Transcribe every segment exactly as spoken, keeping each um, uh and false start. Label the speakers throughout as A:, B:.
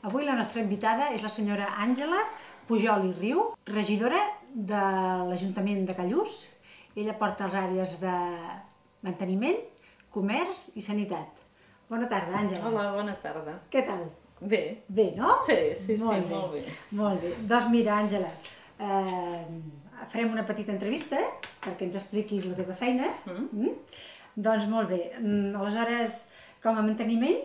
A: Avui la nostra invitada és la senyora Àngela Pujol i Riu, regidora de l'Ajuntament de Callús. Ella porta les àrees de manteniment, comerç i sanitat. Bona tarda, Àngela.
B: Hola, bona tarda.
A: Què tal?
B: Bé.
A: Bé, no?
B: Sí, sí, sí,
A: molt bé.
B: molt bé.
A: Molt bé. Doncs mira, Àngela, eh, farem una petita entrevista perquè ens expliquis la teva feina. Mm. Mm? Doncs molt bé. Aleshores, com a manteniment,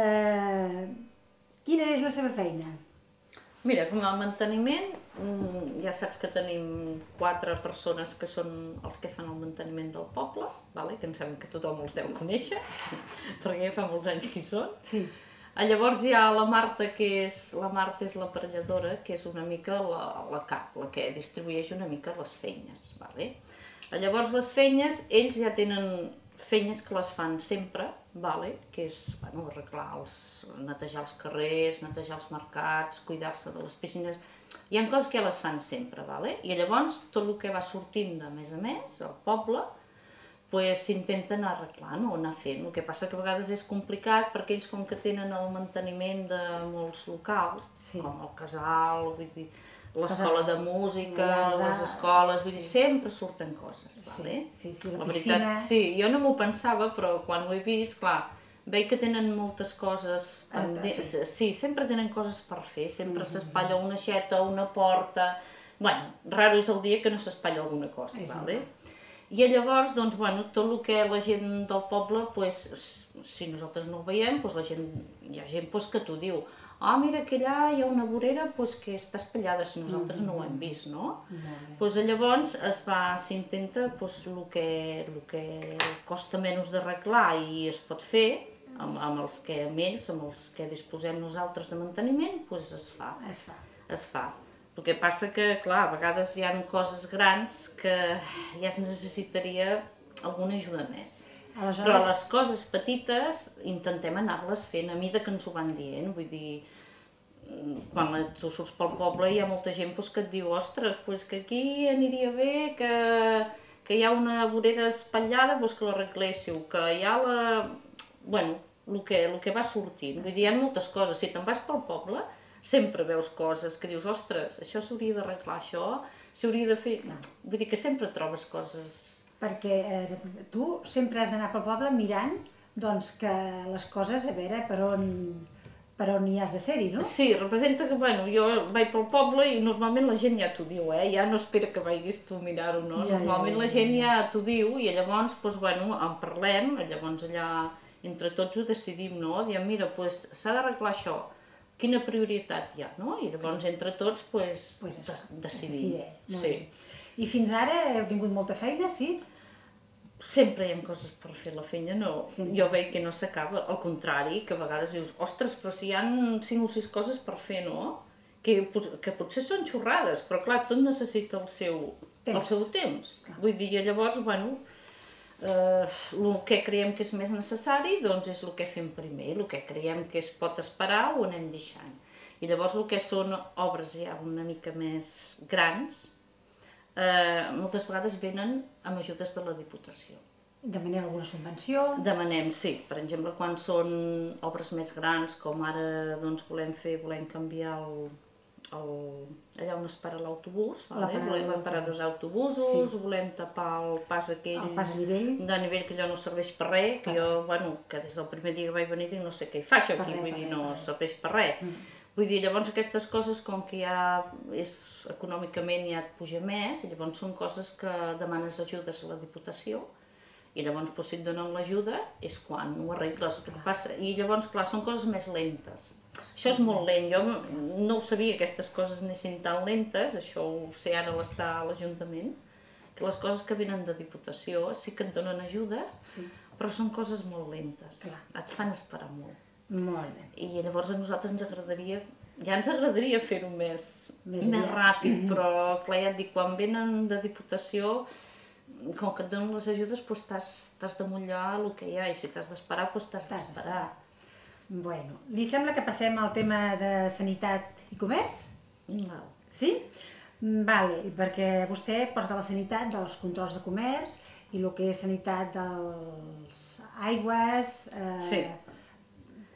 A: eh, quina és la seva feina?
B: Mira, com a manteniment, ja saps que tenim quatre persones que són els que fan el manteniment del poble, vale? Que em sembla que tothom els deu conèixer, perquè ja fa molts anys que hi són.
A: Sí.
B: Llavors hi ha la Marta, que és la Marta és l'aparelladora, que és una mica la, la cap, la que distribueix una mica les feines. Vale? Llavors les feines, ells ja tenen feines que les fan sempre, vale? Que és bueno, arreglar els, netejar els carrers, netejar els mercats, cuidar-se de les piscines. Hi ha coses que ja les fan sempre, vale? I llavors tot el que va sortint de més a més, al poble, s'intenta anar arreglant o anar fent. El que passa que a vegades és complicat perquè ells, com que tenen el manteniment de molts locals, sí, com el casal, vull dir, l'escola de música, les escoles, vull dir, sempre surten coses, vale?
A: Sí, sí, la
B: La veritat, sí, jo no m'ho pensava, però quan ho he vist, clar, veig que tenen moltes coses pendents, sí, sempre tenen coses per fer, sempre s'espatlla una aixeta, una porta, bueno, raro és el dia que no s'espatlla alguna cosa, vale? I llavors, doncs, bueno, tot el que la gent del poble, si nosaltres no ho veiem, hi ha gent que t'ho diu. Ah, mira, que allà hi ha una vorera que està espatllada, si nosaltres no ho hem vist, no? Llavors s'intenta el que costa menys d'arreglar i es pot fer, amb els que amb ells, amb els que disposem nosaltres de manteniment, doncs es fa. Es fa. El que passa que, clar, a vegades hi ha coses grans que ja es necessitaria alguna ajuda més. Però les coses petites intentem anar-les fent a mida que ens ho van dient. Vull dir, quan tu surts pel poble hi ha molta gent que et diu ostres, que aquí aniria bé que hi ha una vorera espatllada, que l'arregléssiu, que hi ha la... Bueno, el que va sortint. Vull dir, hi ha moltes coses. Si te'n vas pel poble, sempre veus coses que dius, ostres, això s'hauria d'arreglar, això s'hauria de fer... Vull dir que sempre trobes coses...
A: Perquè tu sempre has d'anar pel poble mirant que les coses, a veure, per on hi has de ser-hi, no?
B: Sí, representa que, bueno, jo vaig pel poble i normalment la gent ja t'ho diu, eh? Ja no espera que vagis tu a mirar-ho, no? Normalment la gent ja t'ho diu i llavors, doncs, bueno, en parlem, llavors allà entre tots ho decidim, no? Diem, mira, doncs s'ha d'arreglar això. Quina prioritat hi ha, no? I llavors entre tots decidim.
A: I fins ara heu tingut molta feina, sí?
B: Sempre hi ha coses per fer la feina, jo veig que no s'acaba, al contrari, que a vegades dius, ostres, però si hi ha cinc o sis coses per fer, no? Que potser són xorrades, però clar, tot necessita el seu temps. Vull dir, llavors, bueno, el que creiem que és més necessari doncs és el que fem primer, el que creiem que es pot esperar ho anem deixant. I llavors el que són obres ja una mica més grans, moltes vegades venen amb ajudes de la Diputació.
A: Demaneu alguna subvenció?
B: Demanem, sí. Per exemple, quan són obres més grans, com ara volem fer, volem canviar allà on es para l'autobús, volem parar dos autobusos, volem tapar el pas aquell de nivell que allò no serveix per res, que jo, bueno, que des del primer dia que vaig venir dic no sé què hi fa això aquí, vull dir, no serveix per res. Vull dir, llavors aquestes coses, com que ja és econòmicament ja et puja més, i llavors són coses que demanes ajudes a la Diputació, i llavors si et donen l'ajuda és quan ho arregles. I llavors, clar, són coses més lentes. Això és molt lent, jo no ho sabia que aquestes coses anessin tan lentes, això ho sé ara a l'estar a l'Ajuntament, que les coses que venen de Diputació sí que et donen ajudes, però són coses molt lentes, et fan esperar molt.
A: Molt bé.
B: I llavors a nosaltres ens agradaria, ja ens agradaria fer-ho més ràpid, però clar, ja et dic, quan venen de Diputació, com que et donen les ajudes, t'has de mullar el que hi ha, i si t'has d'esperar, doncs t'has d'esperar.
A: Bueno, li sembla que passem al tema de sanitat i comerç? Sí? Vale, perquè vostè porta la sanitat dels controls de comerç i el que és sanitat dels aigües,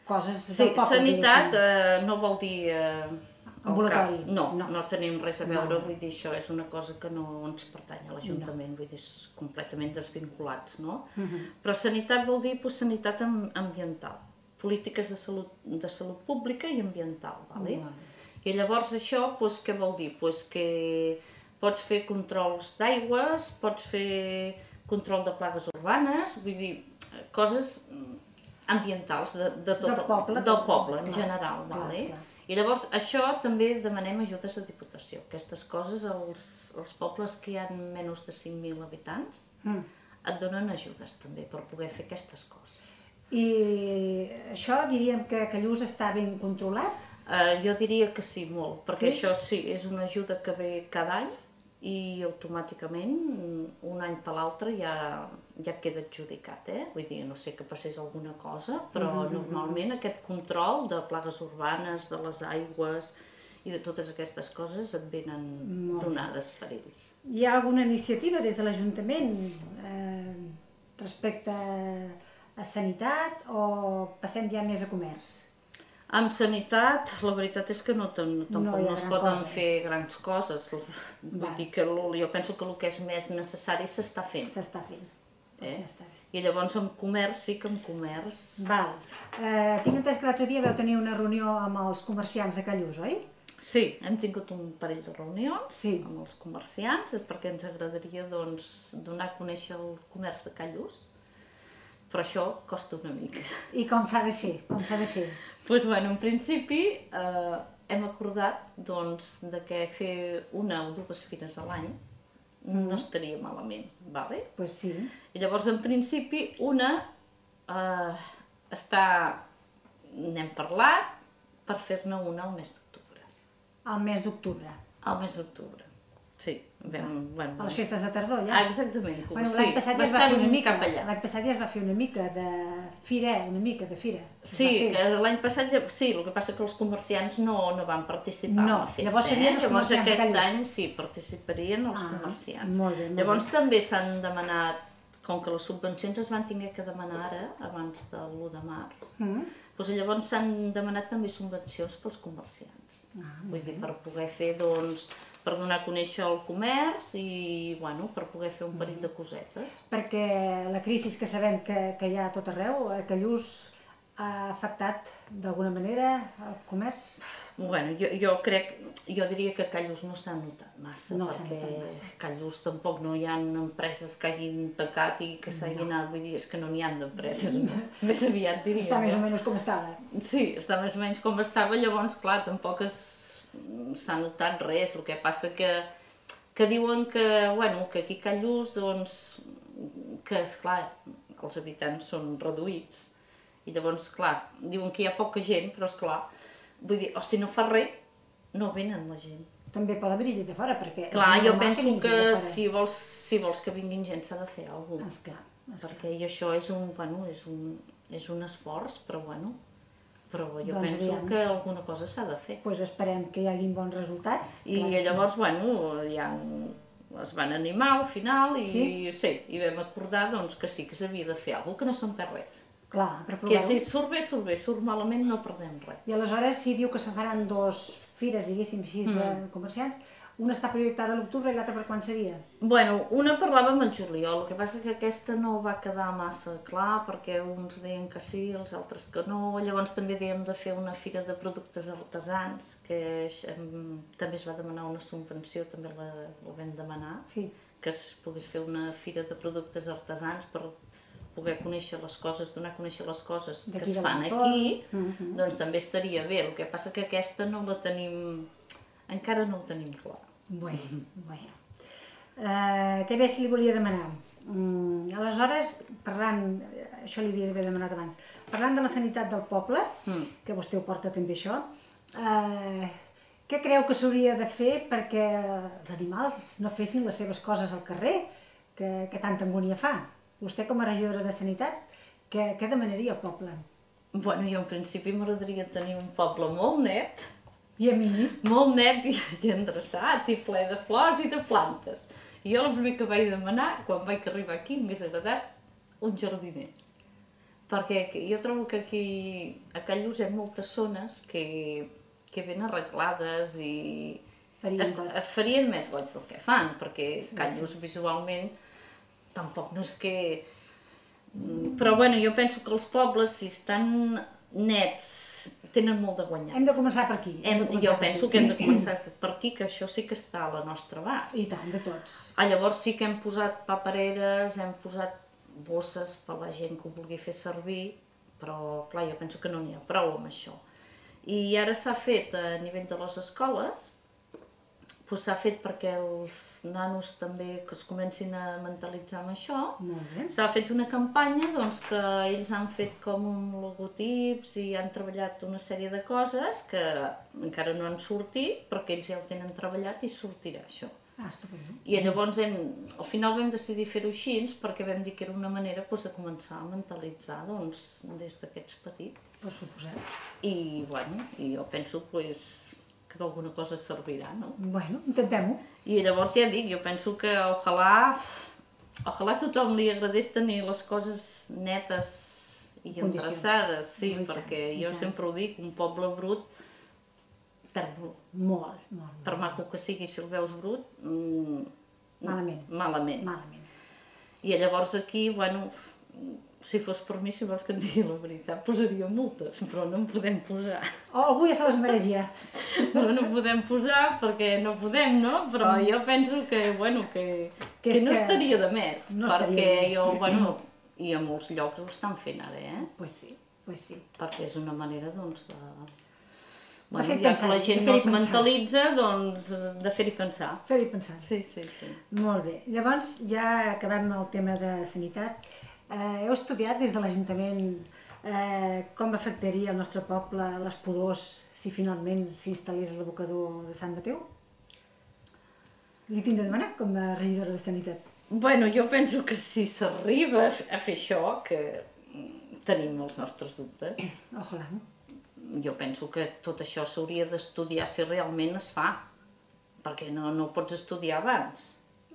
A: coses
B: Sí,
A: del poble.
B: sanitat eh, no vol dir... Eh,
A: ambulatori.
B: No,
A: no,
B: no tenim res a veure,
A: No.
B: vull dir, això és una cosa que no ens pertany a l'Ajuntament, vull dir, és completament desvinculats, no? Però sanitat vol dir pues, sanitat am- ambiental, polítiques de salut, de salut pública i ambiental, vale? I llavors això, pues, què vol dir? Pues que pots fer controls d'aigües, pots fer control de plagues urbanes, vull dir, coses ambientals de, de tot,
A: Del poble.
B: del poble en
A: Clar,
B: general,
A: clar,
B: vale?
A: clar.
B: I llavors això també demanem ajudes a Diputació. Aquestes coses, els, els pobles que hi ha menys de cinc mil habitants
A: Mm.
B: et donen ajudes també per poder fer aquestes coses.
A: I això diríem que Callús està ben controlat?
B: Uh, jo diria que sí, molt, perquè
A: Sí?
B: això sí, és una ajuda que ve cada any i automàticament, un any per l'altre, ja, ja queda adjudicat, eh? Vull dir, no sé que passés alguna cosa, però
A: Mm-hmm.
B: normalment aquest control de plagues urbanes, de les aigües i de totes aquestes coses et venen
A: Molt bé.
B: donades per ells.
A: Hi ha alguna iniciativa des de l'Ajuntament eh, respecte a sanitat o passem ja més a comerç?
B: Amb sanitat, la veritat és que no, ten, tampoc
A: No
B: no,
A: hi ha
B: es
A: gran
B: poden
A: cosa.
B: fer grans coses. Vull
A: Val.
B: dir que el- jo penso que el que és més necessari s'està fent.
A: S'està fent.
B: Eh?
A: S'està fent.
B: I llavors amb comerç, sí que amb comerç...
A: Val. Eh, tinc entès que l'altre dia vau tenir una reunió amb els comerciants de Callús, oi?
B: Sí, hem tingut un parell de reunions
A: Sí.
B: amb els comerciants, perquè ens agradaria doncs, donar a conèixer el comerç de Callús, però això costa una mica.
A: I com s'ha de fer? Com s'ha de fer?
B: Doncs, bueno, en principi eh, hem acordat doncs, de que fer una o dues fires a l'any no estaria malament, vale?
A: Pues sí.
B: I llavors, en principi, una eh, està... n'hem parlat per fer-ne una al mes d'octubre.
A: Al mes d'octubre.
B: Al mes d'octubre, sí. Vam, bueno,
A: A les festes de tardor, ja?
B: Ah, exactament.
A: Bueno,
B: sí,
A: l'any passat ja es va fer
B: bastant
A: una mica,
B: cap allà.
A: l'any passat ja es va fer una mica de fira, una mica de fira. Es
B: Sí,
A: va fer.
B: que l'any passat ja, sí, el que passa que els comerciants no, no van participar
A: No,
B: a la festa.
A: llavors serien
B: eh?
A: els
B: Llavors
A: comerciants de
B: aquest
A: Callús.
B: any sí, participarien els
A: Ah,
B: comerciants.
A: molt bé, molt
B: llavors
A: bé.
B: també s'han demanat, com que les subvencions es van tenir que demanar ara, abans de l'u de març,
A: Mm.
B: doncs llavors s'han demanat també subvencions pels comerciants.
A: Ah,
B: Vull dir, per poder fer, doncs, per donar a conèixer el comerç i, bueno, per poder fer un parell de cosetes.
A: Perquè la crisi que sabem que, que hi ha a tot arreu, a Callús ha afectat d'alguna manera el comerç?
B: Bueno, jo, jo crec, jo diria que a Callús no s'ha notat massa,
A: No s'ha
B: perquè
A: notat massa.
B: a Callús tampoc no hi ha empreses que hagin tancat i que s'hagin anat, vull dir, és que no n'hi ha d'empreses, no? Més aviat diria.
A: Està més o
B: no?
A: menys com estava.
B: Sí, està més o menys com estava, llavors, clar, tampoc es- s'ha notat res, el que passa que, que diuen que, bueno, que aquí a Callús, doncs, que, esclar, els habitants són reduïts, i llavors, clar, diuen que hi ha poca gent, però esclar, vull dir, o si no fa res, no venen la gent.
A: També pot haver gent de fora, perquè... és
B: Clar, jo
A: normal
B: penso
A: vingui
B: que
A: gent de fora.
B: si vols, si vols que vinguin gent s'ha de fer alguna cosa.
A: Esclar, esclar.
B: Perquè i això és un, bueno, és un, és un esforç, però bueno, però jo
A: Doncs
B: penso
A: aviam.
B: que alguna cosa s'ha de fer.
A: Pues esperem que hi haguin bons resultats.
B: I
A: clar que sí.
B: llavors, bueno, ja es van animar al final i sí,
A: Sí?
B: sí i vam acordar doncs, que sí que s'havia de fer alguna cosa, que no se'n perd res.
A: Clar, per
B: Que
A: provar-ho.
B: si surt bé, surt bé, surt malament, no perdem res.
A: I aleshores, si diu que se'n faran dos fires, diguéssim així, de
B: Mm.
A: comerciants, una està projectada a l'octubre i l'altra per quan seria?
B: Bueno, una parlàvem al juliol, el que passa que aquesta no va quedar massa clar perquè uns deien que sí, els altres que no. Llavors també dèiem de fer una fira de productes artesans, que és, em, també es va demanar una subvenció, també la, la vam demanar,
A: Sí.
B: que es pogués fer una fira de productes artesans per poder conèixer les coses, donar a conèixer les coses que
A: D'aquí
B: es
A: de
B: fan
A: l'entorn.
B: aquí,
A: Mhm.
B: doncs també estaria bé. El que passa que aquesta no la tenim, encara no ho tenim clar.
A: Bueno, bueno. Uh, què més li volia demanar? Mm, aleshores, parlant, això li havia d'haver demanat abans, parlant de la sanitat del poble,
B: Mm.
A: que vostè ho porta també això, uh, què creu que s'hauria de fer perquè els animals no fessin les seves coses al carrer, que, que tanta angúnia fa? Vostè com a regidora de Sanitat, què, què demanaria al poble?
B: Bueno, jo en principi m'agradaria tenir un poble molt net,
A: I a mi?
B: molt net i, i endreçat, i ple de flors i de plantes. I jo el primer que vaig demanar, quan vaig arribar aquí, m'hagués agradat un jardiner. perquè jo trobo que aquí a Callús hi ha moltes zones que, que ben arreglades i
A: Farien
B: es,
A: goig.
B: farien més goig del que fan, perquè
A: Sí,
B: Callús visualment tampoc no és que... Però bueno, jo penso que els pobles, si estan nets, tenen molt de guanyar.
A: Hem de començar per aquí.
B: Hem, jo penso que hem de començar per aquí, que això sí que està a la nostra abast.
A: I tant, de tots.
B: Ah, llavors sí que hem posat papereres, hem posat bosses per la gent que ho vulgui fer servir, però clar, jo penso que no n'hi ha prou amb això. I ara s'ha fet a nivell de les escoles, doncs s'ha fet perquè els nanos també que es comencin a mentalitzar amb això.
A: Molt bé.
B: S'ha fet una campanya doncs, que ells han fet com un logotips i han treballat una sèrie de coses que encara no han sortit, però que ells ja ho tenen treballat i sortirà això.
A: Ah, estupendo.
B: I llavors hem, al final vam decidir fer-ho així perquè vam dir que era una manera doncs, de començar a mentalitzar doncs, des d'aquests petits.
A: Per suposat.
B: I bueno, i jo penso pues, que d'alguna cosa servirà, no?
A: Bueno, intentem-ho.
B: I llavors ja dic, jo penso que ojalà, ojalà tothom li agradés tenir les coses netes i endreçades, sí,
A: I tant,
B: perquè
A: i
B: jo
A: tant.
B: sempre ho dic, un poble brut perd molt.
A: Molt, molt.
B: Per maco que sigui, si el veus brut, mmm,
A: Malament.
B: malament.
A: Malament.
B: I llavors aquí, bueno, si fos per mi, si vols que et digui la veritat, posaria multes, però no en podem posar.
A: O algú ja se les mereixia.
B: Però no en podem posar perquè no podem, no? Però jo penso que, bueno, que,
A: Que
B: que
A: és
B: no
A: que
B: estaria de més,
A: no estaria
B: perquè
A: de més.
B: jo, bueno, i a molts llocs ho estan fent ara, eh?
A: Pues sí, pues sí.
B: Perquè és una manera, doncs, de...
A: De
B: Bueno,
A: fer
B: ja
A: pensar,
B: que la
A: de
B: gent
A: fer-hi
B: no es
A: pensar.
B: mentalitza, doncs, de fer-hi pensar.
A: Fer-hi pensar.
B: Sí, sí, sí.
A: Molt bé. Llavors, ja acabem el tema de sanitat. Eh, heu estudiat des de l'Ajuntament eh, com afectaria el nostre poble les pudors si finalment s'instal·lés l'abocador de Sant Mateu? Li tinc de demanar com a regidora de Sanitat.
B: Bueno, jo penso que si s'arriba a fer això, que tenim els nostres dubtes,
A: Ojalà, no?
B: jo penso que tot això s'hauria d'estudiar si realment es fa, perquè no, no ho pots estudiar abans.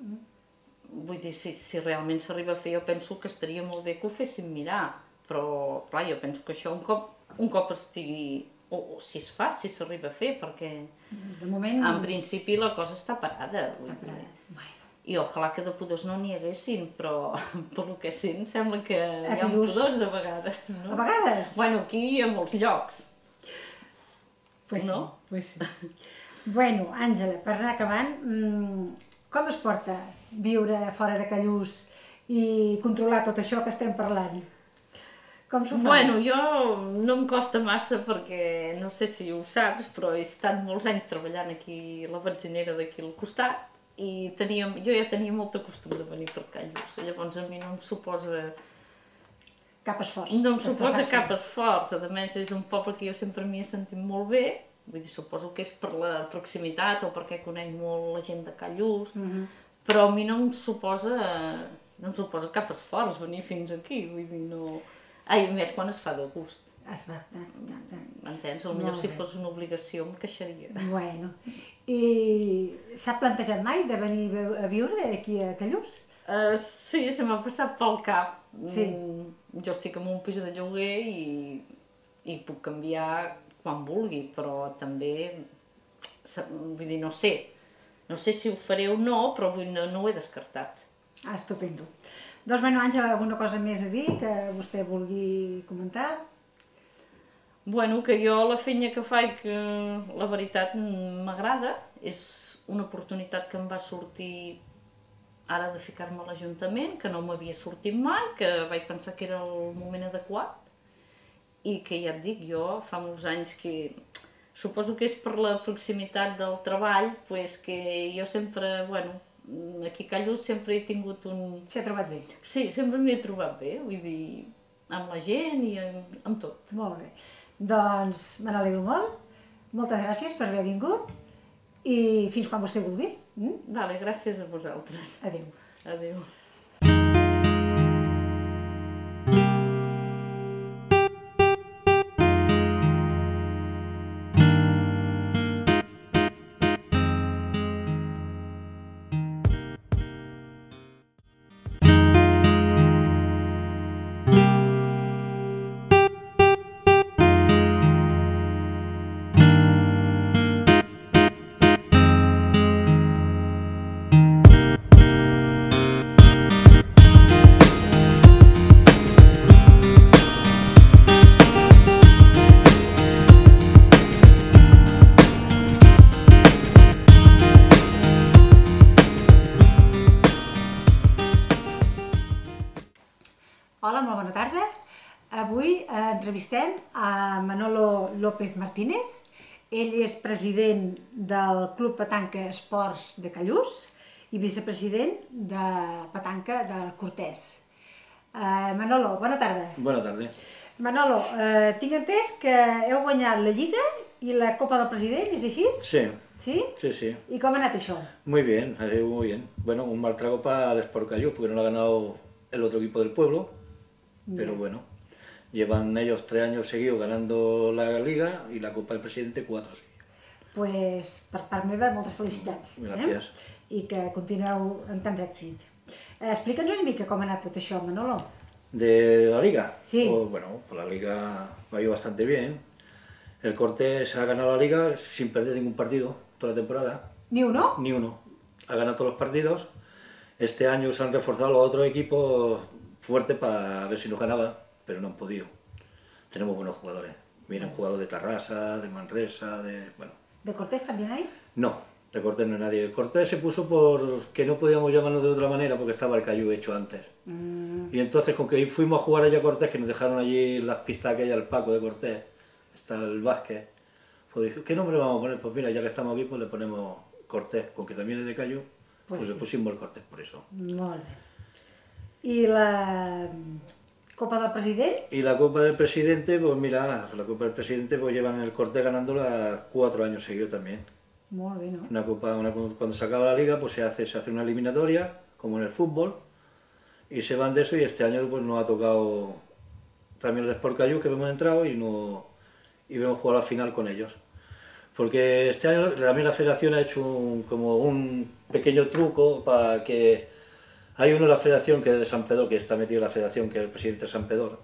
B: Vull dir, si, si realment s'arriba a fer, jo penso que estaria molt bé que ho féssim mirar, però clar, jo penso que això un cop, un cop estigui, o, o si es fa, si s'arriba a fer, perquè
A: De moment...
B: en principi la cosa està parada. Vull
A: Està parada.
B: dir.
A: Bueno.
B: I ojalà que de pudors no n'hi haguessin, però pel que sent sembla que hi ha
A: Callús.
B: pudors a vegades, no?
A: A vegades?
B: Bueno, aquí i a molts llocs.
A: Pues sí,
B: No?
A: pues sí. Bueno, Àngela, per anar acabant, mmm, com es porta viure fora de Callús i controlar tot això que estem parlant? Com s'ho fa?
B: Bueno, jo no em costa massa perquè, no sé si ho saps, però he estat molts anys treballant aquí a la benzinera d'aquí al costat i teníem, jo ja tenia molt costum de venir per Callús, llavors a mi no em suposa,
A: Cap esforç.
B: no em suposa
A: desplaçar-se.
B: cap esforç, a més és un poble que jo sempre m'hi he sentit molt bé, vull dir, suposo que és per la proximitat o perquè conec molt la gent de Callús,
A: Mhm.
B: però a mi no em suposa, no em suposa cap esforç venir fins aquí, vull dir, no... Ai, a més, quan es fa de gust.
A: Exacte, exacte.
B: M'entens? Potser
A: Molt
B: si
A: bé.
B: fos una obligació em queixaria.
A: Bueno, i s'ha plantejat mai de venir a viure aquí a Callús?
B: Uh, sí, se m'ha passat pel cap.
A: Sí.
B: Mm, jo estic en un pis de lloguer i, i puc canviar quan vulgui, però també, se- vull dir, no sé. No sé si ho faré o no, però vull, no, no ho he descartat.
A: Ah, estupendo. Doncs, bueno, Àngela, alguna cosa més a dir que vostè vulgui comentar?
B: Bueno, que jo la feina que faig, que la veritat m'agrada, és una oportunitat que em va sortir ara de ficar-me a l'Ajuntament, que no m'havia sortit mai, que vaig pensar que era el moment adequat i que ja et dic, jo fa molts anys que suposo que és per la proximitat del treball, pues que jo sempre, bueno, aquí a Callús sempre he tingut un...
A: S'ha trobat bé?
B: Sí, sempre m'hi he trobat bé, vull dir, amb la gent i amb, amb tot.
A: Molt bé. Doncs me n'alegro molt. Moltes gràcies per haver vingut i fins quan vostè vulgui. Mm?
B: Vale, gràcies a vosaltres.
A: Adéu.
B: Adéu.
A: entrevistem a Manolo López Martínez. Ell és president del Club Petanca Esports de Callús i vicepresident de Petanca del Cortès. Uh, Manolo, bona tarda.
C: Bona tarda.
A: Manolo, uh, tinc entès que heu guanyat la Lliga y la Copa del President, ¿es así?
C: Sí.
A: ¿Sí?
C: Sí, sí.
A: ¿Y cómo ha anat això?
C: Muy bien, ha sido muy bien. Bueno, un mal trago para el Sport Callús, porque no lo ha ganado el otro equipo del pueblo, bien. Pero bueno, llevan ellos tres años seguidos ganando la Liga y la Copa del Presidente cuatro seguidos.
A: Pues, per part meva, moltes felicitats.
C: Gràcies.
A: Eh? I que continueu en tants èxits. Eh, Explica'ns una mica com ha anat tot això, Manolo.
C: ¿De la Liga?
A: Sí.
C: Pues, bueno, pues la Liga va ido bastante bien. El Cortés ha ganado la Liga sin perder ningún partido toda la temporada.
A: ¿Ni uno?
C: Ni uno. Ha ganado todos los partidos. Este año se han reforzado los otros equipos fuertes para ver si nos ganaban, pero no han podido. Tenemos buenos jugadores. Vienen jugadores de Tarrasa, de Manresa, de... bueno.
A: ¿De Cortés también hay?
C: No, de Cortés no hay nadie. El Cortés se puso porque no podíamos llamarnos de otra manera porque estaba el Callú hecho antes. Mm. Y entonces con que fuimos a jugar allá a Cortés, que nos dejaron allí las pistas aquellas, el Paco de Cortés, está el Vázquez, pues dije, ¿qué nombre vamos a poner? Pues mira, ya que estamos aquí, pues le ponemos Cortés, con que también es de Callú, pues, pues sí. Le pusimos el Cortés por eso.
A: Molt bé. ¿Y la Copa del Presidente?
C: Y la Copa del Presidente, pues mira, la Copa del Presidente pues llevan el Cortés ganándola cuatro años seguidos también.
A: Muy bien, ¿no?
C: Una copa, una, cuando se acaba la Liga, pues se hace, se hace una eliminatoria, como en el fútbol, y se van de eso, y este año pues nos ha tocado también el Sport Callús, que hemos entrado y no y hemos jugado la final con ellos. Porque este año también la federación ha hecho un, como un pequeño truco para que... Hay uno de la federación que es de San Pedro, que está metido en la federación, que es el presidente de San Pedro,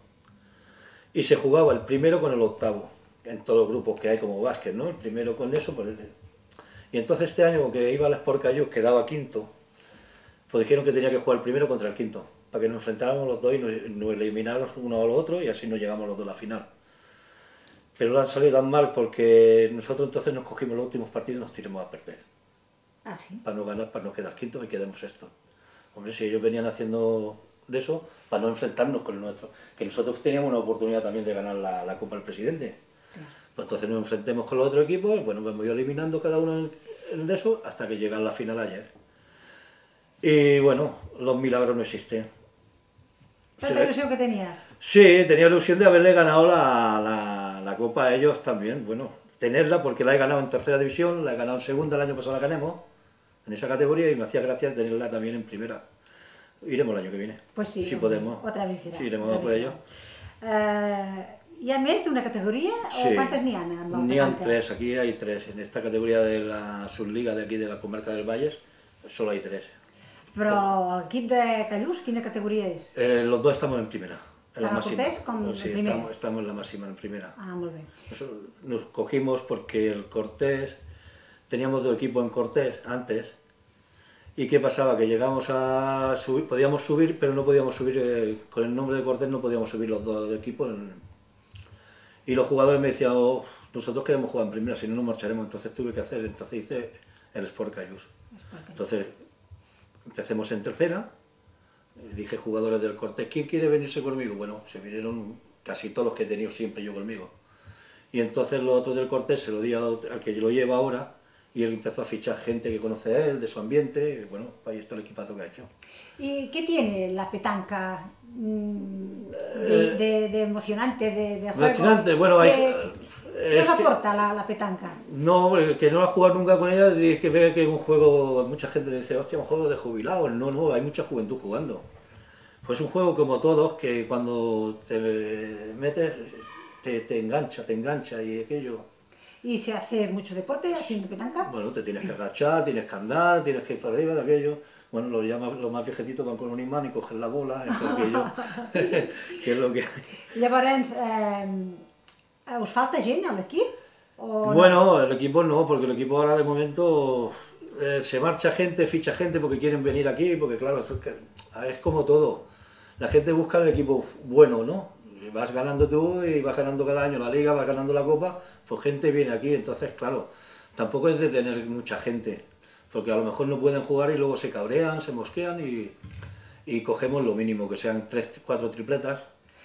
C: y se jugaba el primero con el octavo, en todos los grupos que hay como básquet, ¿no? El primero con eso, pues... Y entonces este año, que iba al Sport Callús, quedaba quinto, pues dijeron que tenía que jugar el primero contra el quinto, para que nos enfrentáramos los dos y nos, nos elimináramos uno a los otros y así nos llegamos los dos a la final. Pero lo han salido tan mal porque nosotros entonces nos cogimos los últimos partidos y nos tiramos a perder.
A: ¿Ah, sí?
C: Para no ganar, para no quedar quintos y quedemos esto. Hombre, si ellos venían haciendo de eso, para no enfrentarnos con el nuestro, que nosotros teníamos una oportunidad también de ganar la, la Copa del Presidente. Claro. Pues entonces nos enfrentemos con los otros equipos, y bueno, me voy eliminando cada uno en, en de eso hasta que llega la final ayer. Y bueno, los milagros no existen.
A: ¿Pero la ilusión que tenías?
C: Sí, tenía la ilusión de haberle ganado la, la, la Copa a ellos también. Bueno, tenerla porque la he ganado en tercera división, la he ganado en segunda, el año pasado la ganemos en esa categoría y me hacía gracia tenerla también en primera. Iremos el año que viene.
A: Pues sí,
C: si podemos.
A: Otra vez será.
C: Sí, iremos a por ello.
A: Uh, ¿Hi ha més d'una categoría
C: sí.
A: o cuántas n'hi ha?
C: N'hi ha tres, aquí hay tres. En esta categoría de la subliga de aquí de la comarca del Valles, solo hay tres.
A: Però l'equip de Callús, quina categoria és?
C: Eh, los dos estamos en primera. En la
A: ¿Tant el
C: máxima.
A: Cortés com
C: sí,
A: en primera?
C: Estamos, estamos en la máxima, en primera.
A: Ah, molt bé.
C: Nos, nos cogimos porque el Cortés, teníamos dos equipos en Cortés antes, y ¿qué pasaba? Que llegamos a subir, podíamos subir, pero no podíamos subir, eh, con el nombre de Cortés no podíamos subir los dos equipos. En, y los jugadores me decían, oh, nosotros queremos jugar en primera, si no nos marcharemos, entonces tuve que hacer, entonces hice el Sport Callús. Entonces, empecemos en tercera, dije jugadores del Cortés, ¿quién quiere venirse conmigo? Bueno, se vinieron casi todos los que he tenido siempre yo conmigo. Y entonces los otros del Cortés se lo di al que lo lleva ahora, y él empezó a fichar gente que conoce a él, de su ambiente, y bueno, ahí está el equipazo que ha hecho.
A: ¿Y qué tiene la petanca mmm, de, de, de emocionante, de, de juego?
C: Emocionante, bueno, hay...
A: ¿Qué os aporta que, la, la petanca?
C: No, el que no ha jugado nunca con ella, es que ve que es un juego, mucha gente dice, hostia, un juego de jubilados. No, no, hay mucha juventud jugando. Pues es un juego como todos, que cuando te metes, te, te engancha, te engancha y aquello.
A: ¿Y se hace mucho deporte haciendo petanca?
C: Bueno, te tienes que agachar, tienes que andar, tienes que ir para arriba de aquello. Bueno, los, llaman, los más viejetitos van con un imán y cogen la bola, eso aquello, que es lo que hay.
A: Llavors, eh, ¿os falta gent a l'equip?
C: Bueno, no? El equipo no, porque el equipo ahora de momento eh, se marcha gente, ficha gente porque quieren venir aquí, porque claro, es, es como todo. La gente busca el equipo bueno, ¿no? Vas ganando tú y vas ganando cada año la liga, vas ganando la copa, pues gente viene aquí, entonces claro, tampoco es de tener mucha gente, porque a lo mejor no pueden jugar y luego se cabrean, se mosquean y, y cogemos lo mínimo, que sean tres, cuatro tripletas.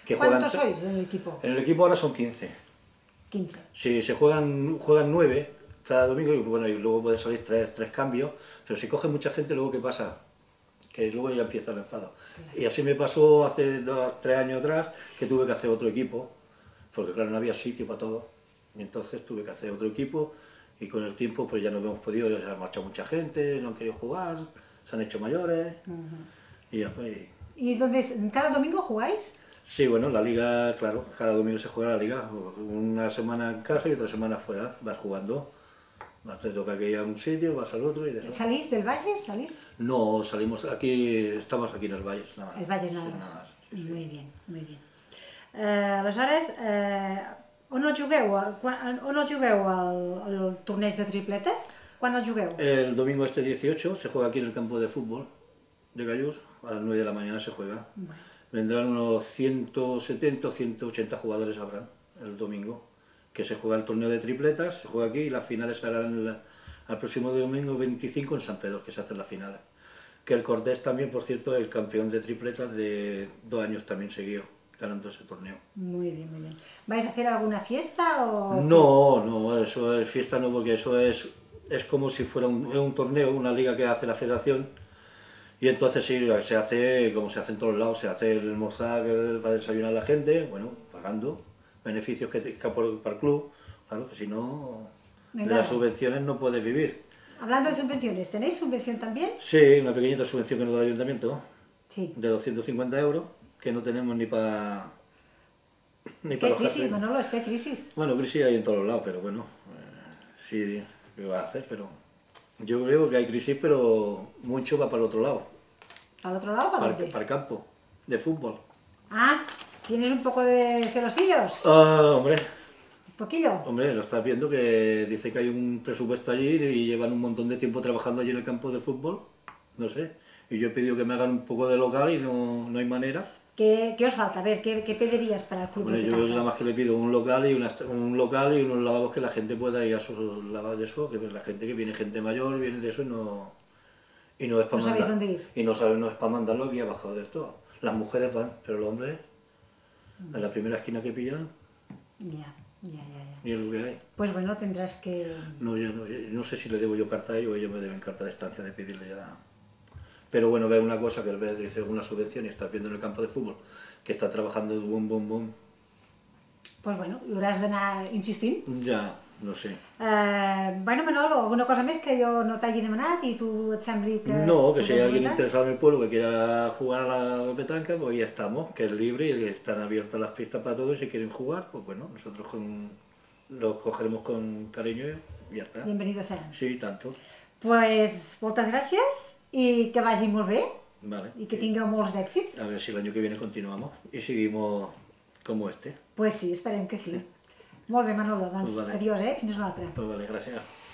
C: que juegan...
A: ¿Cuántos sois en el equipo?
C: En el equipo ahora son quince.
A: quince.
C: Si se juegan, juegan nueve cada domingo, y bueno, y luego pueden salir tres, tres cambios, pero si coge mucha gente, luego ¿qué pasa? Que luego ya empieza el enfado. Claro. Y así me pasó hace dos, tres años atrás, que tuve que hacer otro equipo, porque claro, no había sitio para todo, y entonces tuve que hacer otro equipo, y con el tiempo pues ya no hemos podido, ya se ha marchado mucha gente, no han querido jugar, se han hecho mayores, uh-huh. y ya pues...
A: ¿Y entonces cada domingo jugáis?
C: Sí, bueno, la liga, claro, cada domingo se juega la liga, una semana en casa y otra semana fuera, vas jugando. Te toca que ir a un sitio, vas al otro y de eso.
A: ¿Salís del Valle? ¿Salís?
C: No, salimos aquí, estamos aquí en el Valle, nada más.
A: El Valle nada
C: sí,
A: más.
C: Nada más sí, sí.
A: Muy bien, muy bien. Uh, aleshores, uh, on el jugueu? Quan, on el jugueu el, el torneig de tripletes? Quan el jugueu?
C: El domingo este dieciocho se juega aquí en el campo de fútbol de Callús, a las nueve de la mañana se juega. Bueno. Vendrán unos ciento setenta o ciento ochenta jugadores habrán el domingo, que se juega el torneo de tripletas, se juega aquí y las finales serán el, el próximo domingo veinticinco en San Pedro, que se hacen las finales. Que el Cortés también, por cierto, es el campeón de tripletas de dos años también seguido, ganando ese torneo.
A: Muy bien, muy bien. ¿Vais a hacer alguna fiesta o...?
C: No, no, eso es fiesta no, porque eso es, es como si fuera un, un torneo, una liga que hace la federación. Y entonces sí, se hace como se hace en todos lados, se hace el almorzar para desayunar a la gente, bueno, pagando beneficios que, que por, para el club, claro, que si no, de las subvenciones no puedes vivir.
A: Hablando de subvenciones, ¿tenéis subvención también?
C: Sí, una pequeñita subvención que nos da el ayuntamiento,
A: sí. De
C: doscientos cincuenta euros, que no tenemos ni para...
A: Ni es que hay crisis, Manolo, es que hay crisis.
C: Bueno, crisis hay en todos lados, pero bueno, eh, sí, ¿qué va a hacer? Pero... Yo creo que hay crisis, pero mucho va para el otro lado.
A: ¿Para el otro lado o para,
C: para
A: dónde?
C: Para el campo, de fútbol.
A: Ah, ¿tienes un poco de celosillos?
C: Ah, hombre.
A: ¿Un poquillo?
C: Hombre, lo estás viendo que dice que hay un presupuesto allí y llevan un montón de tiempo trabajando allí en el campo de fútbol. No sé. Y yo he pedido que me hagan un poco de local y no, no hay manera.
A: ¿Qué, ¿Qué os falta? A ver, ¿qué, qué pedirías para el club?
C: Bueno, yo nada más que le pido un local y una, un local y unos lavabos que la gente pueda ir a sus lavabos de eso, que la gente que viene gente mayor, viene de eso y no, y no es para
A: ¿No sabéis dónde ir?
C: Y no saben, no es para mandarlo aquí abajo de esto. Las mujeres van, pero los hombres, mm. en la primera esquina que pillan,
A: ya, ya, ya, ya.
C: Y es lo que hay.
A: Pues bueno, tendrás que...
C: No, yo no, yo no sé si le debo yo carta a ellos o ellos me deben carta de estancia de pedirle ya... Pero bueno, ve una cosa que el vez dice una subvención y estás viendo en el campo de fútbol que está trabajando boom, boom, boom.
A: Pues bueno, hauràs d'anar insistint.
C: Ja, no sé.
A: Uh, bueno, Manolo, alguna cosa més que jo no t'hagi demanat y tu et sembli que...
C: No, que si hay alguien interesado en el pueblo que quiera jugar a la petanca, pues ya estamos, que es libre y están abiertas las pistas para todos y si quieren jugar, pues bueno, nosotros con, los cogeremos con cariño y ya está.
A: Bienvenidos seran.
C: Sí, tanto.
A: Pues moltes gràcies i que vagi molt bé.
C: Vale.
A: Y que tingueu molts d'èxits.
C: A ver si el año que viene continuamos y seguimos como este.
A: Pues sí, esperem que sí. Molt bé, Manolo, doncs
C: Pues vale.
A: adiós, eh? Fins una altra.
C: Pues vale, gracias.